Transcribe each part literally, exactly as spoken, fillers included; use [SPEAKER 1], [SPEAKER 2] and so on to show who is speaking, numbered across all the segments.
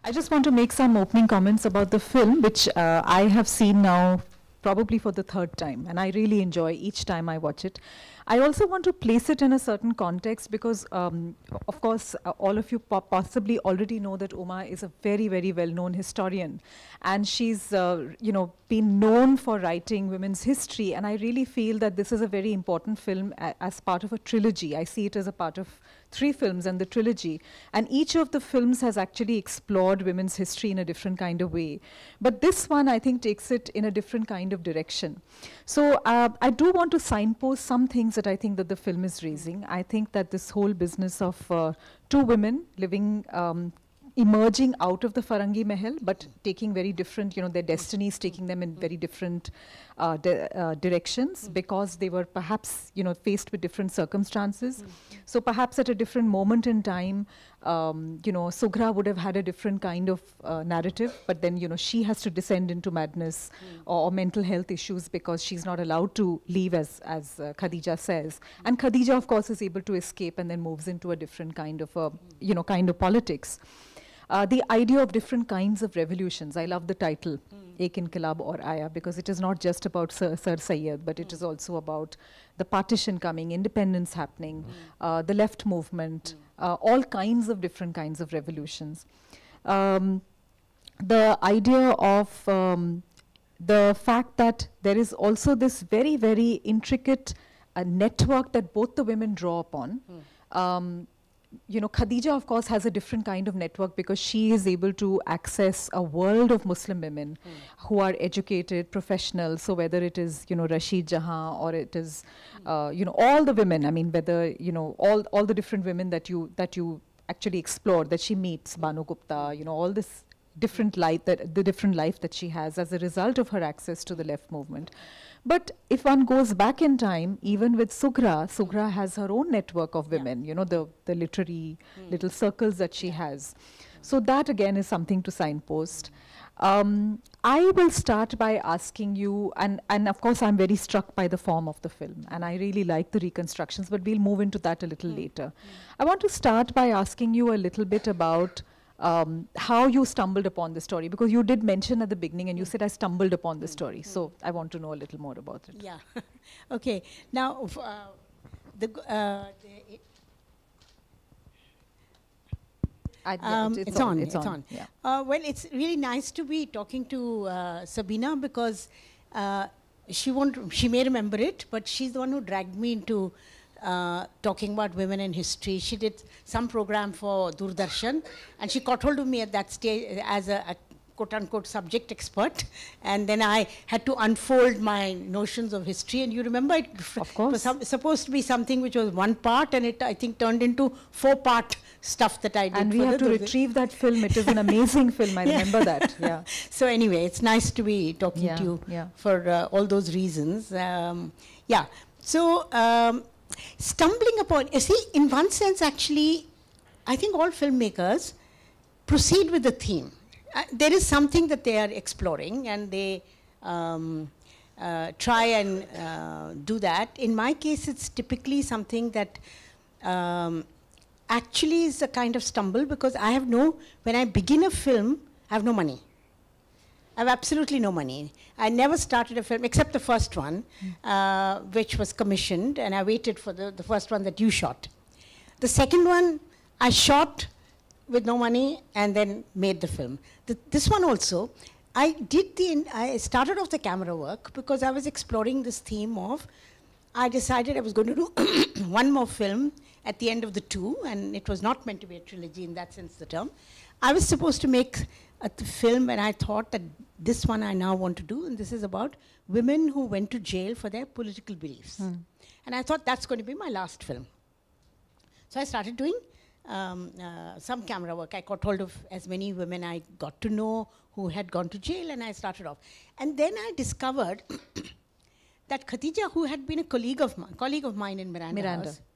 [SPEAKER 1] I just want to make some opening comments about the film, which uh, I have seen now probably for the third time, and I really enjoy each time I watch it. I also want to place it in a certain context because, um, of course, uh, all of you po possibly already know that Uma is a very, very well-known historian, and she's, uh, you know, been known for writing women's history, and I really feel that this is a very important film a as part of a trilogy. I see it as a part of three films and the trilogy, and each of the films has actually explored women's history in a different kind of way. But this one, I think, takes it in a different kind of direction. So uh, I do want to signpost some things that I think that the film is raising. I think that this whole business of uh, two women living, um, emerging out of the Firanghi Mahal, but taking very different, you know, their destinies, taking them in very different uh, di uh, directions mm. because they were perhaps, you know, faced with different circumstances. Mm. So perhaps at a different moment in time, um, you know, Sughra would have had a different kind of uh, narrative, but then, you know, she has to descend into madness mm. or, or mental health issues because she's not allowed to leave, as, as uh, Khadija says. Mm. And Khadija, of course, is able to escape and then moves into a different kind of, uh, mm. you know, kind of politics. Uh, the idea of different kinds of revolutions. I love the title, mm. Inquilab Aur Aaya, because it is not just about Sir, Sir Syed, but it mm. is also about the partition coming, independence happening, mm. uh, the left movement, mm. uh, all kinds of different kinds of revolutions. Um, the idea of um, the fact that there is also this very, very intricate uh, network that both the women draw upon. Mm. Um, You know, Khadija, of course, has a different kind of network because she is able to access a world of Muslim women mm. who are educated, professional. So whether it is, you know, Rashid Jahan or it is, mm. uh, you know, all the women, I mean, whether, you know, all, all the different women that you, that you actually explore, that she meets, Banu Gupta, you know, all this different life, that the different life that she has as a result of her access to the left movement. But if one goes back in time, even with Sughra, Sughra has her own network of women, yeah. you know, the, the literary mm. little circles that she yeah. has. So that, again, is something to signpost. Um, I will start by asking you, and, and of course, I'm very struck by the form of the film, and I really like the reconstructions, but we'll move into that a little mm. later. Mm. I want to start by asking you a little bit about Um, how you stumbled upon the story, because you did mention at the beginning and you said I stumbled upon the story. Mm. So I want to know a little more about it.
[SPEAKER 2] Yeah. Okay. Now, uh, the, uh, the it um, it's, it's on. on. It's, it's on. on. Yeah. Uh, well, it's really nice to be talking to uh, Sabeena because uh, she won't. She may remember it, but she's the one who dragged me into Uh, talking about women in history. She did some program for Doordarshan, and she caught hold of me at that stage as a, a quote-unquote subject expert, and then I had to unfold my notions of history. And you remember, it,
[SPEAKER 1] of course,
[SPEAKER 2] was some, supposed to be something which was one part, and it, I think, turned into four-part stuff that I did.
[SPEAKER 1] And we have to retrieve that film. It is an amazing film. I yeah. remember that. Yeah.
[SPEAKER 2] So anyway, it's nice to be talking
[SPEAKER 1] yeah,
[SPEAKER 2] to you
[SPEAKER 1] yeah.
[SPEAKER 2] for uh, all those reasons. Um, yeah. So. Um, Stumbling upon, you see, in one sense, actually, I think all filmmakers proceed with the theme. Uh, there is something that they are exploring, and they um, uh, try and uh, do that. In my case, it's typically something that um, actually is a kind of stumble, because I have no, when I begin a film, I have no money. I have absolutely no money. I never started a film, except the first one, mm. uh, which was commissioned, and I waited for the, the first one that you shot. The second one, I shot with no money and then made the film. The, this one also, I did the, I started off the camera work because I was exploring this theme of, I decided I was going to do one more film at the end of the two, and it was not meant to be a trilogy in that sense, the term. I was supposed to make a film, and I thought that this one I now want to do, and this is about women who went to jail for their political beliefs. Mm. And I thought that's going to be my last film. So I started doing um, uh, some camera work. I got hold of as many women I got to know who had gone to jail, and I started off. And then I discovered that Khatija, who had been a colleague of, colleague of mine in Miranda,
[SPEAKER 1] Miranda.
[SPEAKER 2] House,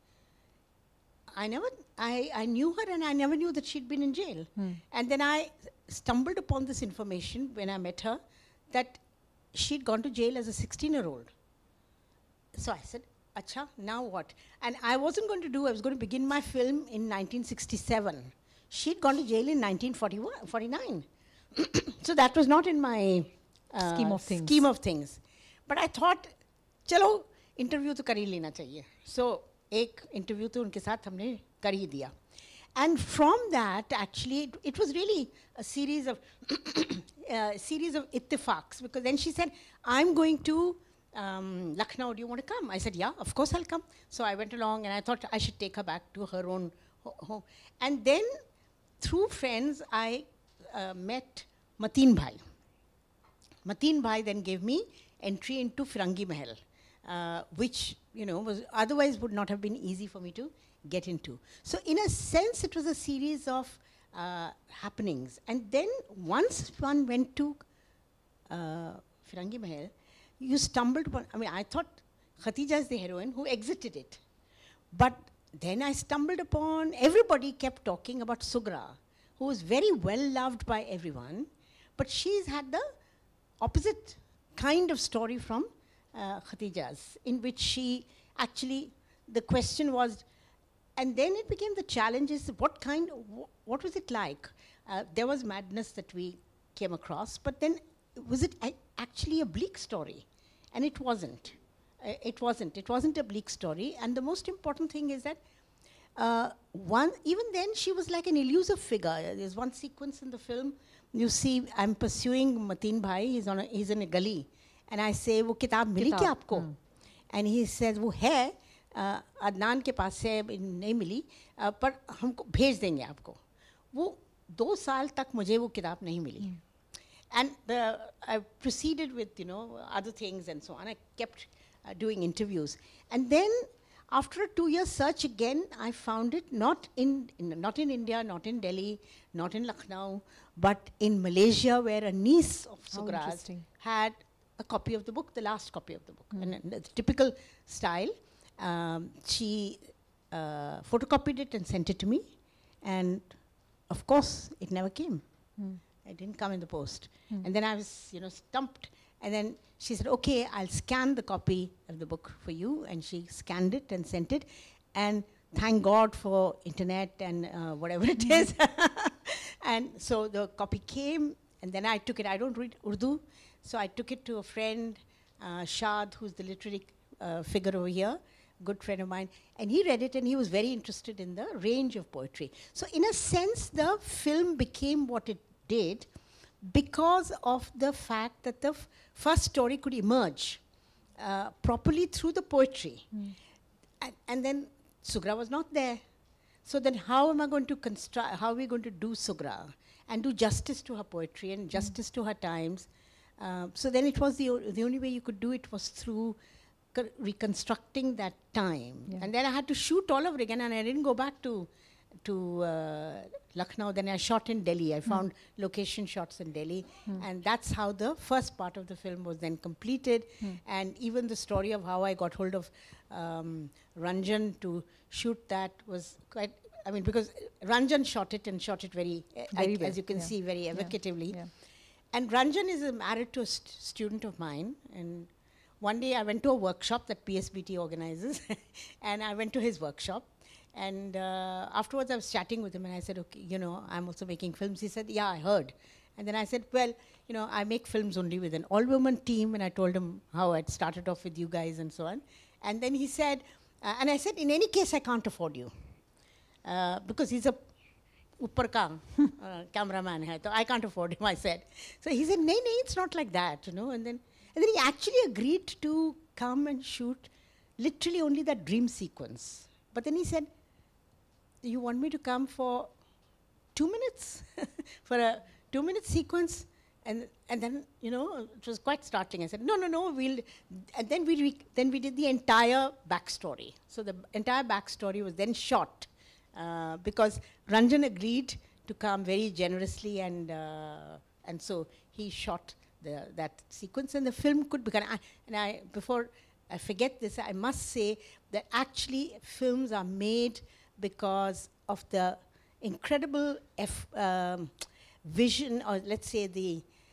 [SPEAKER 2] I never, I, I knew her, and I never knew that she'd been in jail. Hmm. And then I stumbled upon this information when I met her, that she'd gone to jail as a sixteen-year-old. So I said, Acha, now what? And I wasn't going to do, I was going to begin my film in nineteen sixty-seven. she'd gone to jail in nineteen forty-nine. So that was not in my uh,
[SPEAKER 1] Scheme of things.
[SPEAKER 2] scheme of things. But I thought, chalo, interview to kar hi lena chahiye. So, ek interview to unke saath humne kar hi diya. And from that, actually, it, it was really a series of uh, series of ittifaqs, because then she said, I'm going to um, Lucknow, do you want to come? I said, yeah, of course I'll come. So I went along, and I thought I should take her back to her own ho home. And then, through friends, I uh, met Mateen Bhai. Mateen Bhai then gave me entry into Firanghi Mahal, uh, which, you know, was otherwise would not have been easy for me to get into. So in a sense, it was a series of uh, happenings. And then once one went to uh, Firanghi Mahal, you stumbled upon, I mean, I thought Khatija is the heroine who exited it. But then I stumbled upon, everybody kept talking about Sughra, who was very well loved by everyone, but she's had the opposite kind of story from uh, Khadija's, in which she actually, the question was, and then it became the challenge is what kind, wh what was it like? Uh, there was madness that we came across, but then was it actually a bleak story? And it wasn't. Uh, it wasn't. It wasn't a bleak story. And the most important thing is that uh, one, even then she was like an elusive figure. There's one sequence in the film, you see I'm pursuing Mateen Bhai, he's, on a, he's in a gully. And I say, wo kitab mili kya aapko? Hmm. And he says, wo hai, Adnan के पास से नहीं मिली, पर हमको भेज देंगे आपको. वो दो साल तक मुझे वो किताब नहीं मिली. And the, I proceeded with, you know, other things and so on. I kept uh, doing interviews. And then after a two-year search again, I found it not in, in, not in India, not in Delhi, not in Lucknow, but in Malaysia, where a niece of Sughra's had a copy of the book, the last copy of the book. Mm. And, and the typical style. Um, she uh, photocopied it and sent it to me, and of course it never came. Mm. It didn't come in the post. Mm. And then I was, you know, stumped. And then she said, okay, I'll scan the copy of the book for you. And she scanned it and sent it. And thank God for internet and uh, whatever it is. And so the copy came, and then I took it. I don't read Urdu, so I took it to a friend, uh, Shad, who's the literary uh, figure over here, good friend of mine, and he read it and he was very interested in the range of poetry. So in a sense, the film became what it did because of the fact that the f first story could emerge uh, properly through the poetry. Mm. And, and then Sughra was not there. So then how am I going to construct, how are we going to do Sughra and do justice to her poetry and justice mm. to her times? Uh, so then it was the, the only way you could do it was through reconstructing that time. Yeah. And then I had to shoot all over again, and I didn't go back to to uh, Lucknow. Then I shot in Delhi. I mm. found location shots in Delhi, mm. and that's how the first part of the film was then completed. Mm. And even the story of how I got hold of um, Ranjan to shoot that was quite, I mean, because Ranjan shot it and shot it very, very I, well. As you can yeah. see, very evocatively. Yeah. Yeah. And Ranjan is married to a st student of mine, and one day I went to a workshop that P S B T organizes, and I went to his workshop. And uh, afterwards I was chatting with him, and I said, okay, you know, I'm also making films. He said, yeah, I heard. And then I said, well, you know, I make films only with an all-woman team, and I told him how I'd started off with you guys and so on. And then he said, uh, and I said, in any case, I can't afford you. Uh, because he's a upar ka uh, cameraman hai, so I can't afford him, I said. So he said, nay, nay, it's not like that, you know. And then And then he actually agreed to come and shoot literally only that dream sequence. But then he said, you want me to come for two minutes? For a two-minute sequence? And, and then, you know, it was quite startling. I said, no, no, no, we'll... And then we, re then we did the entire backstory. So the entire backstory was then shot uh, because Ranjan agreed to come very generously, and, uh, and so he shot The, that sequence, and the film could become, I, and I, before I forget this, I must say that actually films are made because of the incredible F, um, vision, or let's say the,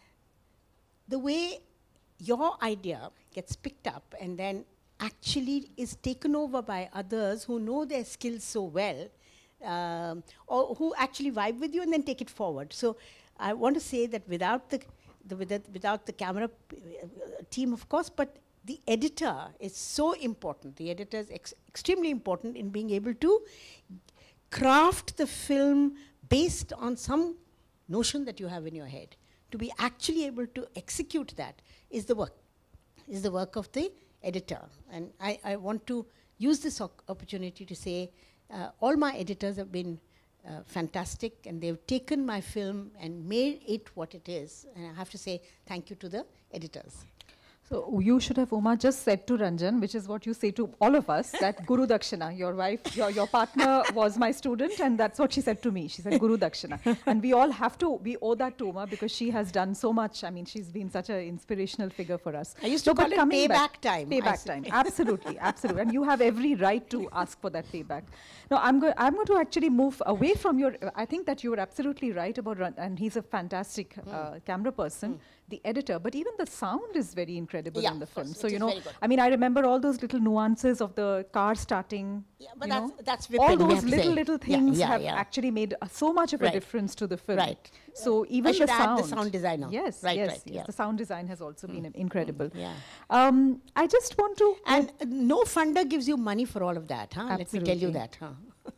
[SPEAKER 2] the way your idea gets picked up and then actually is taken over by others who know their skills so well um, or who actually vibe with you and then take it forward. So I want to say that without the, the, without, without the camera uh, team, of course, but the editor is so important. The editor is ex extremely important in being able to craft the film based on some notion that you have in your head. To be actually able to execute that is the work, is the work of the editor. And I, I want to use this opportunity to say uh, all my editors have been uh, fantastic, and they've taken my film and made it what it is. And I have to say thank you to the editors.
[SPEAKER 1] So you should have, Uma, just said to Ranjan, which is what you say to all of us, that Guru Dakshina, your wife, your, your partner was my student, and that's what she said to me. She said Guru Dakshina. And we all have to, we owe that to Uma because she has done so much. I mean, she's been such an inspirational figure for us.
[SPEAKER 2] I used to so call it payback back, time.
[SPEAKER 1] Payback time, absolutely, absolutely. And you have every right to ask for that payback. Now, I'm, go I'm going to actually move away from your, uh, I think that you were absolutely right about, Ran and he's a fantastic uh, mm. camera person. Mm. The editor, but even the sound is very incredible yeah, in the film.
[SPEAKER 2] Course,
[SPEAKER 1] so, you know, I mean, I remember all those little nuances of the car starting.
[SPEAKER 2] Yeah, but that's,
[SPEAKER 1] know,
[SPEAKER 2] that's
[SPEAKER 1] Vipin, all those little, little things
[SPEAKER 2] yeah, yeah,
[SPEAKER 1] have
[SPEAKER 2] yeah.
[SPEAKER 1] actually made uh, so much of
[SPEAKER 2] right.
[SPEAKER 1] a difference to the film.
[SPEAKER 2] Right.
[SPEAKER 1] So, even
[SPEAKER 2] I should
[SPEAKER 1] the
[SPEAKER 2] add
[SPEAKER 1] sound.
[SPEAKER 2] the sound designer.
[SPEAKER 1] Yes,
[SPEAKER 2] right,
[SPEAKER 1] yes,
[SPEAKER 2] right,
[SPEAKER 1] yes.
[SPEAKER 2] Yeah.
[SPEAKER 1] The sound design has also mm. been incredible.
[SPEAKER 2] Mm, yeah.
[SPEAKER 1] Um, I just want to.
[SPEAKER 2] And uh, no funder gives you money for all of that, huh? Let me tell you that, huh?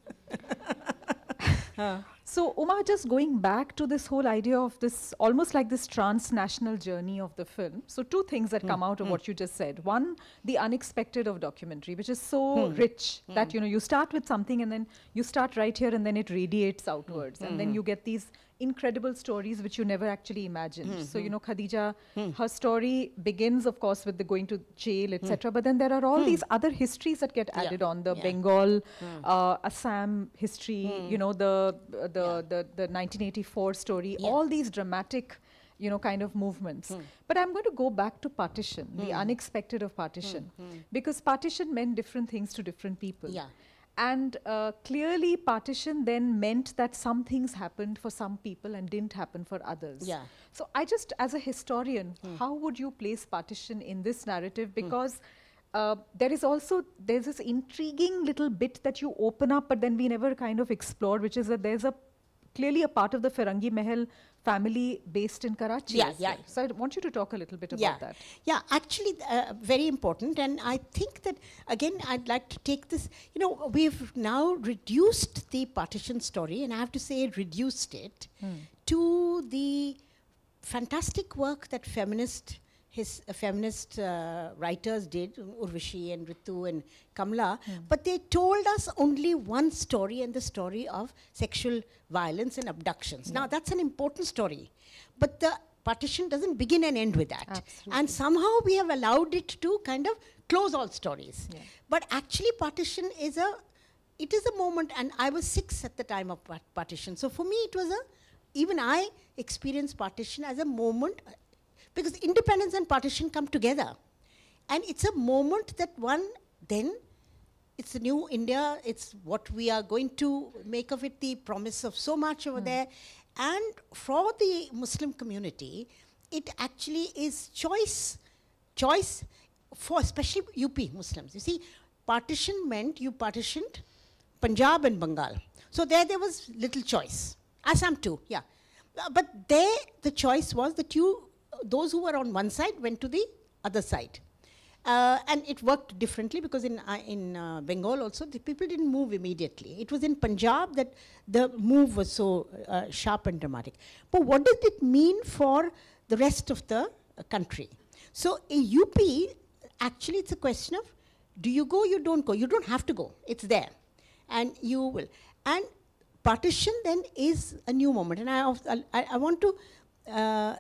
[SPEAKER 1] uh. So, Uma, just going back to this whole idea of this, almost like this transnational journey of the film. So, two things that mm. come out of mm. what you just said. One, the unexpected of documentary, which is so mm. rich mm. that, you know, you start with something and then you start right here and then it radiates outwards. Mm. And then you get these incredible stories which you never actually imagined. Mm. So, you know, Khadija, mm. her story begins, of course, with the going to jail, et cetera. Mm. But then there are all mm. these other histories that get added yeah. on. The yeah. Bengal, mm. uh, Assam history, mm. you know, the, uh, the The, the, the nineteen eighty-four story, yeah. all these dramatic, you know, kind of movements. Mm. But I'm going to go back to partition, mm. the unexpected of partition, mm. Mm. because partition meant different things to different people.
[SPEAKER 2] Yeah.
[SPEAKER 1] And uh, clearly partition then meant that some things happened for some people and didn't happen for others.
[SPEAKER 2] Yeah.
[SPEAKER 1] So I just, as a historian, mm. how would you place partition in this narrative? Because mm. Uh, there is also, there's this intriguing little bit that you open up, but then we never kind of explored, which is that there's a, clearly a part of the Firanghi Mahal family based in Karachi.
[SPEAKER 2] Yeah, yeah.
[SPEAKER 1] So I want you to talk a little bit
[SPEAKER 2] yeah.
[SPEAKER 1] about that.
[SPEAKER 2] Yeah, actually uh, very important. And I think that, again, I'd like to take this, you know, we've now reduced the partition story, and I have to say reduced it hmm. to the fantastic work that feminist his uh, feminist uh, writers did, Urvashi and Ritu and Kamla, mm. but they told us only one story, and the story of sexual violence and abductions. Yeah. Now, that's an important story, but the partition doesn't begin and end with that.
[SPEAKER 1] Absolutely.
[SPEAKER 2] And somehow we have allowed it to kind of close all stories.
[SPEAKER 1] Yeah.
[SPEAKER 2] But actually partition is a, it is a moment, and I was six at the time of part partition. So for me it was a, even I experienced partition as a moment, because independence and partition come together. And it's a moment that one then, it's the new India, it's what we are going to make of it, the promise of so much over mm. there. And for the Muslim community, it actually is choice, choice for especially U P Muslims. You see, partition meant you partitioned Punjab and Bengal. So there, there was little choice. Assam too, yeah. Uh, but there, the choice was that you, those who were on one side went to the other side. Uh, and it worked differently, because in, uh, in uh, Bengal also, the people didn't move immediately. It was in Punjab that the move was so uh, sharp and dramatic. But what does it mean for the rest of the uh, country? So in U P, actually it's a question of, do you go, you don't go. You don't have to go. It's there. And you will. And partition then is a new moment. And I, I, I want to uh,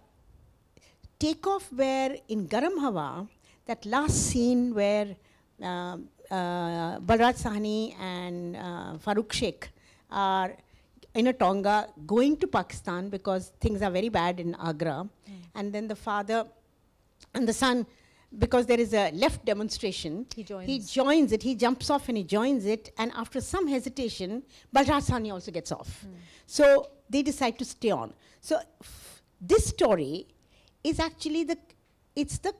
[SPEAKER 2] take off where in Garam Hawa, that last scene where uh, uh, Balraj Sahni and uh, Farooq Sheikh are in a Tonga going to Pakistan because things are very bad in Agra. Mm. And then the father and the son, because there is a left demonstration,
[SPEAKER 1] he joins.
[SPEAKER 2] he joins it, he jumps off and he joins it, and after some hesitation, Balraj Sahni also gets off. Mm. So they decide to stay on. So this story is actually the, it's the,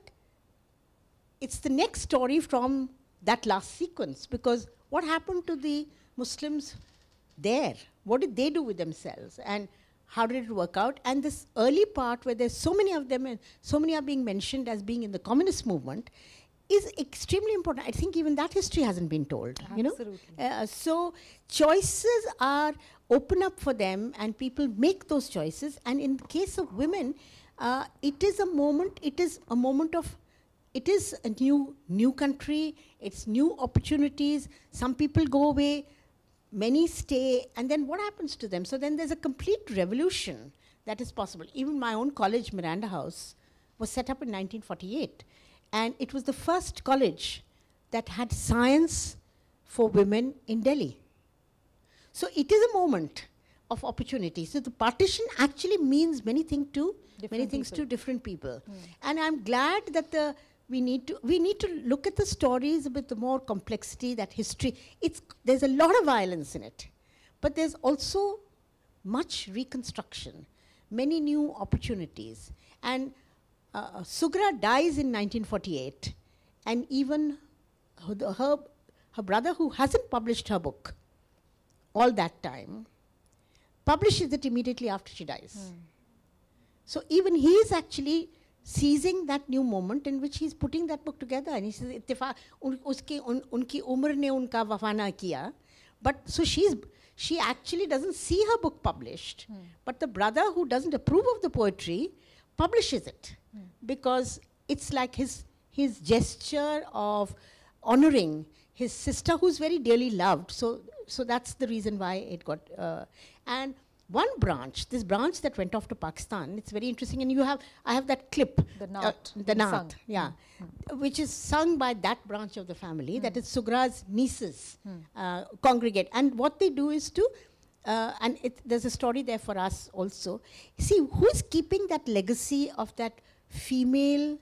[SPEAKER 2] it's the next story from that last sequence, because what happened to the Muslims there? What did they do with themselves? And how did it work out? And this early part where there's so many of them and so many are being mentioned as being in the communist movement is extremely important. I think even that history hasn't been told.
[SPEAKER 1] Absolutely.
[SPEAKER 2] You know? Uh, so choices are open up for them and people make those choices. And in the case of women, uh, it is a moment, it is a moment of, it is a new, new country, it's new opportunities. Some people go away, many stay, and then what happens to them? So then there's a complete revolution that is possible. Even my own college, Miranda House, was set up in nineteen forty-eight. And it was the first college that had science for women in Delhi. So it is a moment of opportunity. So the partition actually means many things to different many things people. to different people. Mm. And I'm glad that the we need to we need to look at the stories with the more complexity, that history. It's there's a lot of violence in it, but there's also much reconstruction, many new opportunities. And uh, Sughra dies in nineteen forty-eight, and even her, her her brother, who hasn't published her book all that time, publishes it immediately after she dies. Mm. So even he is actually seizing that new moment in which he's putting that book together, and he says, "Ittifaq, uski unki umr ne unka wafa na kiya." But so she's she actually doesn't see her book published, hmm. but the brother, who doesn't approve of the poetry, publishes it hmm. because it's like his his gesture of honoring his sister, who's very dearly loved. So so that's the reason why it got uh, and. One branch, this branch that went off to Pakistan, it's very interesting, and you have, I have that clip.
[SPEAKER 1] The Naat.
[SPEAKER 2] Uh, the Naat, yeah, mm. which is sung by that branch of the family, mm. that is Sughra's nieces mm. uh, congregate. And what they do is to, uh, and it, there's a story there for us also. See, who's keeping that legacy of that female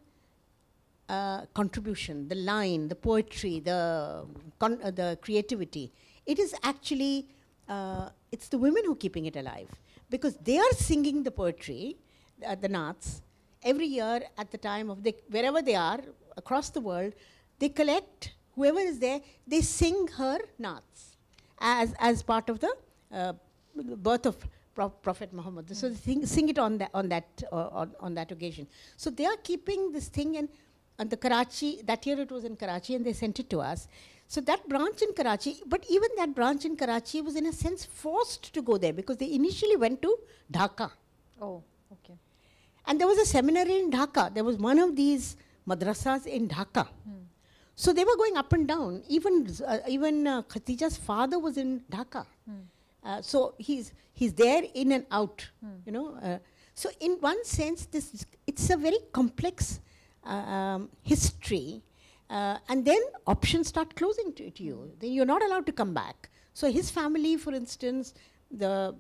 [SPEAKER 2] uh, contribution, the line, the poetry, the, con uh, the creativity? It is actually... Uh, it's the women who are keeping it alive, because they are singing the poetry, uh, the Naats, every year at the time of, the, wherever they are, across the world, they collect, whoever is there, they sing her Naats as, as part of the uh, birth of Pro Prophet Muhammad. Mm. So they sing, sing it on that, on, that, uh, on, on that occasion. So they are keeping this thing, and, and the Karachi, that year it was in Karachi, and they sent it to us. So that branch in Karachi, but even that branch in Karachi was in a sense forced to go there, because they initially went to Dhaka.
[SPEAKER 1] Oh, okay.
[SPEAKER 2] And there was a seminary in Dhaka. There was one of these madrasas in Dhaka. Hmm. So they were going up and down. Even uh, even uh, Khadija's father was in Dhaka. Hmm. Uh, so he's he's there in and out. Hmm. You know. Uh, so in one sense, this it's a very complex uh, um, history. Uh, and then options start closing to, to you. Then you're not allowed to come back. So his family, for instance, the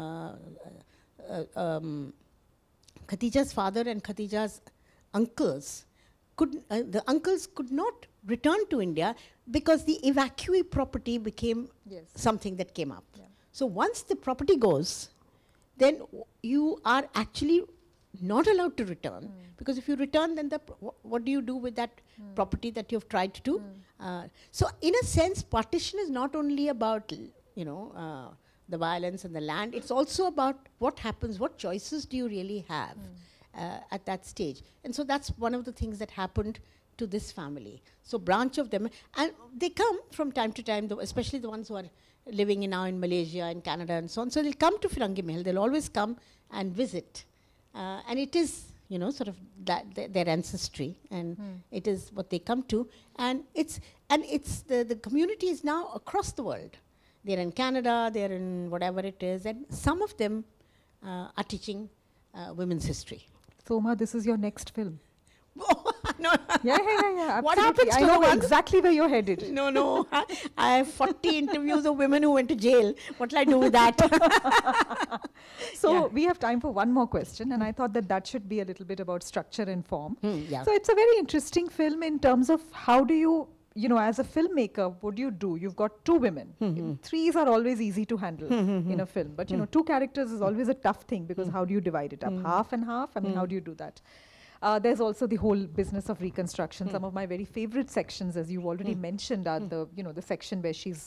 [SPEAKER 2] uh, uh, um, Khadija's father and Khadija's uncles, could uh, the uncles could not return to India because the evacuee property became yes. something that came up. Yeah. So once the property goes, then you are actually not allowed to return, mm. because if you return, then the wh what do you do with that mm. property that you've tried to do? Mm. Uh, so in a sense, partition is not only about, you know, uh, the violence and the land, it's also about what happens, what choices do you really have mm. uh, at that stage. And so that's one of the things that happened to this family. So branch of them, and they come from time to time, though, especially the ones who are living in now in Malaysia and Canada and so on. So they'll come to Firanghi Mahal, they'll always come and visit. Uh, and it is, you know, sort of that th their ancestry, and mm. it is what they come to, and it's and it's the the community is now across the world. They're in Canada, they're in whatever it is, and some of them uh, are teaching uh, women's history.
[SPEAKER 1] So, Uma, this is your next film.
[SPEAKER 2] No.
[SPEAKER 1] Yeah, yeah, yeah, yeah.
[SPEAKER 2] What happens
[SPEAKER 1] I
[SPEAKER 2] to
[SPEAKER 1] know
[SPEAKER 2] the
[SPEAKER 1] exactly where you're headed.
[SPEAKER 2] No, no. I, I have forty interviews of women who went to jail. What will I do with that?
[SPEAKER 1] So
[SPEAKER 2] yeah.
[SPEAKER 1] we have time for one more question, and I thought that that should be a little bit about structure and form.
[SPEAKER 2] Mm, yeah.
[SPEAKER 1] So it's a very interesting film in terms of how do you, you know, as a filmmaker, what do you do? You've got two women. Mm-hmm. Threes are always easy to handle mm-hmm. in a film, but you mm. know, two characters is always a tough thing, because mm. how do you divide it up? Mm. Half and half? I mean, mm. how do you do that? Uh, there's also the whole business of reconstruction. Mm. Some of my very favorite sections, as you've already mm. mentioned, are mm. the, you know, the section where she's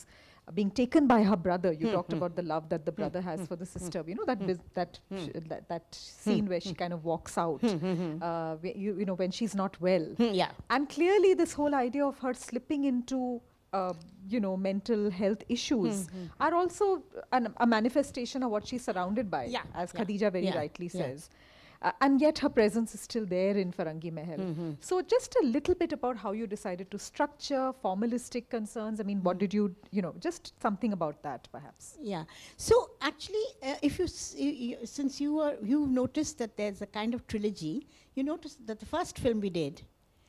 [SPEAKER 1] being taken by her brother. You talked about the love that the brother has for the sister. You know that bis- that, sh- that that scene where she kind of walks out. uh, where you you know when she's not well.
[SPEAKER 2] Yeah.
[SPEAKER 1] And clearly, this whole idea of her slipping into uh, you know mental health issues are also an, a manifestation of what she's surrounded by,
[SPEAKER 2] Yeah,
[SPEAKER 1] as
[SPEAKER 2] yeah,
[SPEAKER 1] Khadija very
[SPEAKER 2] yeah,
[SPEAKER 1] rightly
[SPEAKER 2] yeah.
[SPEAKER 1] says. Uh, and yet her presence is still there in Firanghi Mahal. So just a little bit about how you decided to structure formalistic concerns. I mean, what did you, you know, just something about that perhaps.
[SPEAKER 2] Yeah. So actually, uh, if you, s- you, you since you were you noticed that there's a kind of trilogy, you noticed that the first film we did,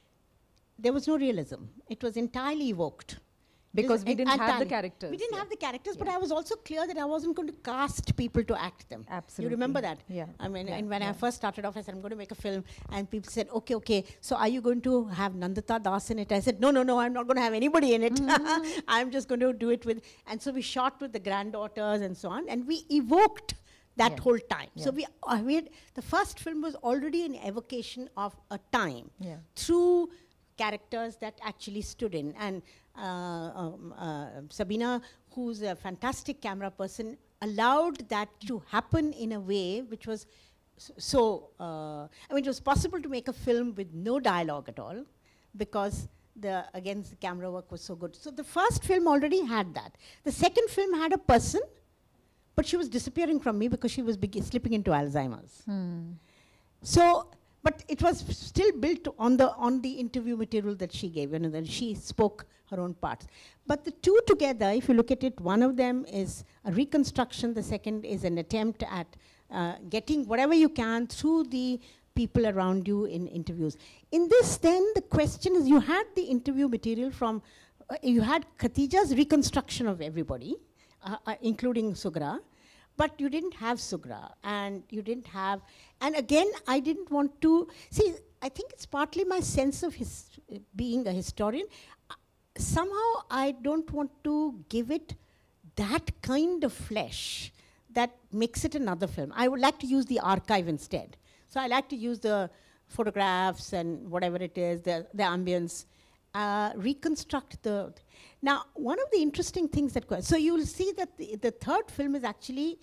[SPEAKER 2] there was no realism. It was entirely evoked.
[SPEAKER 1] Because
[SPEAKER 2] It
[SPEAKER 1] we
[SPEAKER 2] is
[SPEAKER 1] didn't have the
[SPEAKER 2] entirely-
[SPEAKER 1] characters.
[SPEAKER 2] We didn't
[SPEAKER 1] yeah.
[SPEAKER 2] have the characters, but
[SPEAKER 1] Yeah.
[SPEAKER 2] I was also clear that I wasn't going to cast people to act them.
[SPEAKER 1] Absolutely.
[SPEAKER 2] You remember that?
[SPEAKER 1] Yeah.
[SPEAKER 2] I mean,
[SPEAKER 1] Yeah.
[SPEAKER 2] and when
[SPEAKER 1] Yeah.
[SPEAKER 2] I first started off, I said, I'm going to make a film. And people said, okay, okay, so are you going to have Nandita Das in it? I said, no, no, no, I'm not going to have anybody in it. I'm just going to do it with, and so we shot with the granddaughters and so on, and we evoked that
[SPEAKER 1] Yeah.
[SPEAKER 2] whole time. So
[SPEAKER 1] Yeah.
[SPEAKER 2] we, uh, we had, the first film was already an evocation of a time
[SPEAKER 1] Yeah.
[SPEAKER 2] through characters that actually stood in. And uh, um, uh, Sabeena, who's a fantastic camera person, allowed that to happen in a way which was s- so, uh, I mean, it was possible to make a film with no dialogue at all because the, again, the camera work was so good. So the first film already had that. The second film had a person, but she was disappearing from me because she was beg- slipping into Alzheimer's.
[SPEAKER 1] Hmm.
[SPEAKER 2] So, but it was still built on the on the interview material that she gave, you know, that she spoke her own parts. But the two together, if you look at it, one of them is a reconstruction, the second is an attempt at uh, getting whatever you can through the people around you in interviews. In this, then, the question is, you had the interview material from, uh, you had Khatija's reconstruction of everybody, uh, uh, including Sughra, but you didn't have Sughra, and you didn't have, and again, I didn't want to, see, I think it's partly my sense of his, uh, being a historian. Uh, Somehow, I don't want to give it that kind of flesh that makes it another film. I would like to use the archive instead. So I like to use the photographs and whatever it is, the, the ambience, uh, reconstruct the. Now, one of the interesting things that, so you will see that the, the third film is actually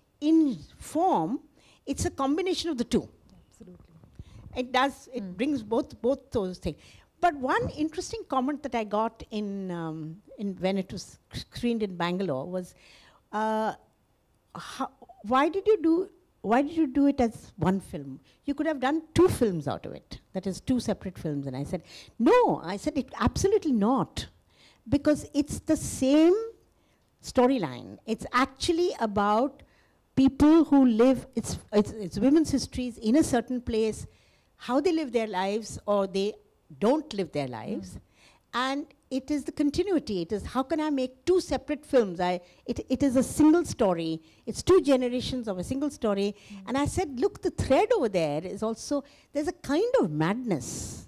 [SPEAKER 2] in form, it's a combination of the two.
[SPEAKER 1] Absolutely.
[SPEAKER 2] It does, it
[SPEAKER 1] Mm.
[SPEAKER 2] brings both, both those things. But one interesting comment that I got in, um, in when it was screened in Bangalore was, uh, how, why did you do why did you do it as one film? You could have done two films out of it. That is two separate films. And I said, no. I said, it absolutely not, because it's the same storyline. It's actually about people who live. It's it's, it's women's histories in a certain place, how they live their lives or they don't live their lives. Mm. And it is the continuity. It is, how can I make two separate films? I, it, it is a single story. It's two generations of a single story. Mm. And I said, look, the thread over there is also, there's a kind of madness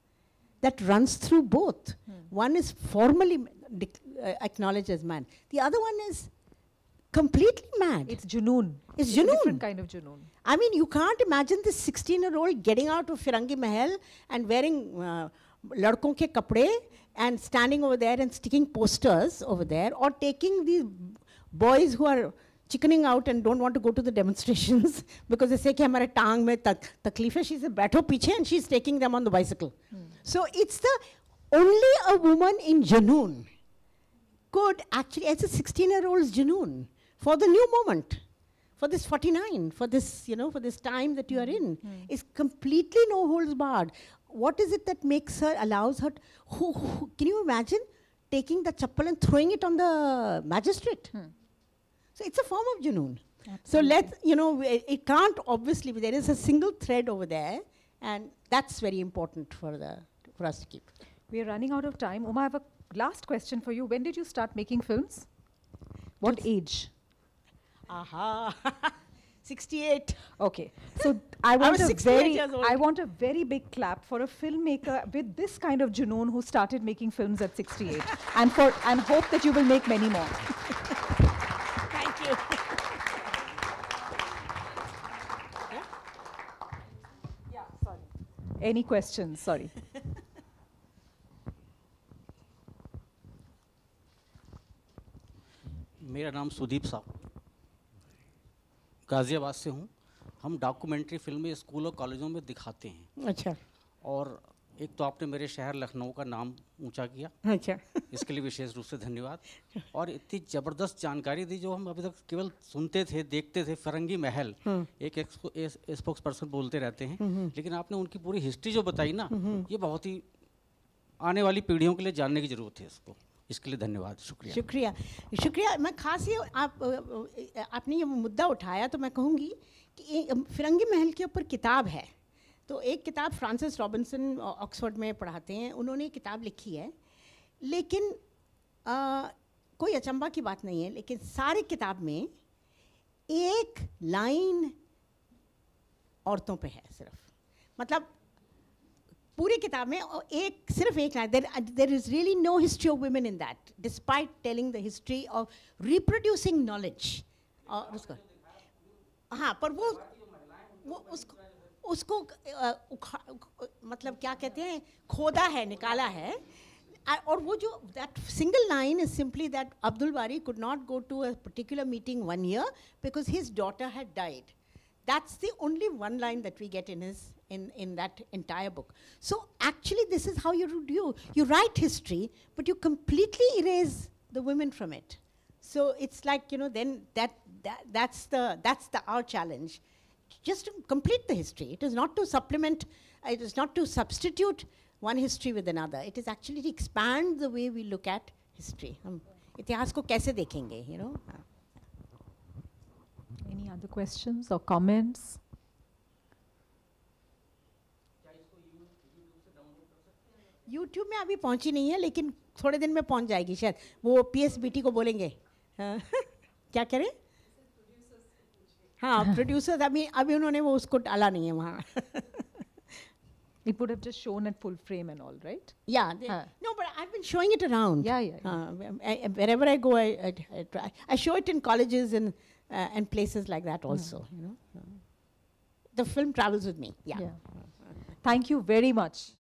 [SPEAKER 2] that runs through both. Mm. One is formally uh, acknowledged as mad. The other one is completely mad.
[SPEAKER 1] It's junoon.
[SPEAKER 2] It's,
[SPEAKER 1] it's
[SPEAKER 2] junoon.
[SPEAKER 1] a different kind of junoon.
[SPEAKER 2] I mean, you can't imagine this sixteen-year-old getting out of Firanghi Mahal and wearing uh, ladkon ke kapde and standing over there and sticking posters over there, or taking these boys who are chickening out and don't want to go to the demonstrations because they say कि हमारे टांग में तकलीफ है. She said बैठो पीछे, and she's taking them on the bicycle. Hmm. So it's the only a woman in Junoon could actually, as a sixteen-year-old's Junoon for the new moment, for this forty-nine, for this, you know, for this time that you are in, mm. is completely no holds barred. What is it that makes her, allows her, who, who, can you imagine taking the chappal and throwing it on the magistrate? Hmm. So it's a form of junoon. Absolutely. So let's, you know, it, it can't obviously be, there is a single thread over there, and that's very important for, the, for us to keep.
[SPEAKER 1] We are running out of time. Uma, I have a last question for you. When did you start making films? What Two age?
[SPEAKER 2] Aha. sixty-eight.
[SPEAKER 1] Okay. So I want
[SPEAKER 2] I
[SPEAKER 1] a very I want a very big clap for a filmmaker with this kind of junoon who started making films at sixty-eight. and for and hope that you will make many more.
[SPEAKER 2] Thank you.
[SPEAKER 1] Yeah? Yeah, sorry. Any questions? Sorry.
[SPEAKER 3] मेरा नाम सुदीप साहब, गाज़ियाबाद से हूँ। हम documentary फिल्में स्कूलों कॉलेजों में दिखाते हैं।
[SPEAKER 2] अच्छा।
[SPEAKER 3] और एक तो आपने मेरे शहर लखनऊ का नाम ऊंचा किया, अच्छा, इसके लिए विशेष रूप से धन्यवाद। और इतनी ज़बरदस्त जानकारी दी जो हम अभी तक केवल सुनते थे, देखते थे। फिरंगी महल एक स्पोक्स पर्सन बोलते रहते हैं, लेकिन आपने उनकी पूरी हिस्ट्री जो बताई ना, ये बहुत ही आने वाली पीढ़ियों के लिए जानने की ज़रूरत है इसको। इसके लिए धन्यवाद, शुक्रिया।
[SPEAKER 2] शुक्रिया शुक्रिया मैं खास ये आप आपने ये मुद्दा उठाया तो मैं कहूँगी कि फिरंगी महल के ऊपर किताब है। तो एक किताब फ्रांसिस रॉबिन्सन ऑक्सफोर्ड में पढ़ाते हैं, उन्होंने किताब लिखी है। लेकिन आ, कोई अचंभा की बात नहीं है, लेकिन सारी किताब में एक लाइन औरतों पे है सिर्फ। मतलब पूरी किताब में एक सिर्फ एक line, there is really no history of women in that, despite telling the history of reproducing knowledge. और उसको हाँ, पर वो वो उसको उसको आ, उखा, मतलब क्या कहते हैं, खोदा है, निकाला है। और वो जो that single line is simply that Abdul Bari could not go to a particular meeting one year because his daughter had died. That's the only one line that we get in his in in that entire book. So actually, this is how you do. You write history, but you completely erase the women from it. So it's like, you know, then that, that that's the that's the our challenge. Just to complete the history. It is not to supplement. It is not to substitute one history with another. It is actually to expand the way we look at history. हम इतिहास को कैसे देखेंगे, you know?
[SPEAKER 1] Any other questions or comments?
[SPEAKER 2] YouTube में अभी पहुंची नहीं है, लेकिन थोड़े दिन में पहुंच जाएगी शायद। वो पीएसबीटी को बोलेंगे। हाँ, क्या करें? हाँ, प्रोड्यूसर्स अभी अभी उन्होंने वो उसको डाला नहीं है वहाँ।
[SPEAKER 1] It would have just shown at full frame and all, right?
[SPEAKER 2] Yeah. They, huh. No, but I've been showing it around.
[SPEAKER 1] Yeah, yeah. yeah.
[SPEAKER 2] Uh, I, I, wherever I go, I, I, I try. I show it in colleges and uh, and places like that also. Mm. You know, uh, the film travels with me. Yeah.
[SPEAKER 1] yeah. Thank you very much.